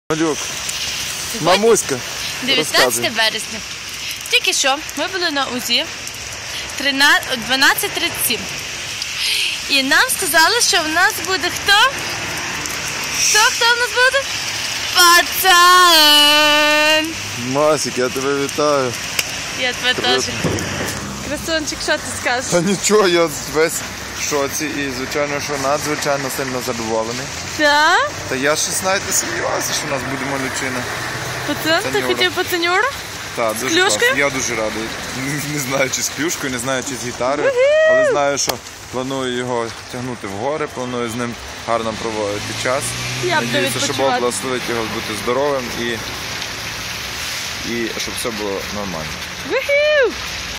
Малюк, мамуська, 19 вересня. Тільки що ми були на УЗІ 12:37. І нам сказали, що в нас буде хто? Хто в нас буде? Пацан! Масик, я тебе вітаю. Я тебе теж. Красунчик, що ти скажеш? Та нічого, я весь в шоці і, звичайно, що надзвичайно сильно задоволений. Так? Та я щось навіть не сумнівався, що в нас буде малючина. Пацан, ти хотів пацанюру? Так, дуже клюшкою? класно. Я дуже радий. Не знаю, чи з клюшкою, не знаю, чи з гітарою, але знаю, що планую його тягнути в гори, планую з ним гарно проводити час. Я буду Надіюся, що Бог відпочивати. благословить його бути здоровим і щоб все було нормально. Вихів!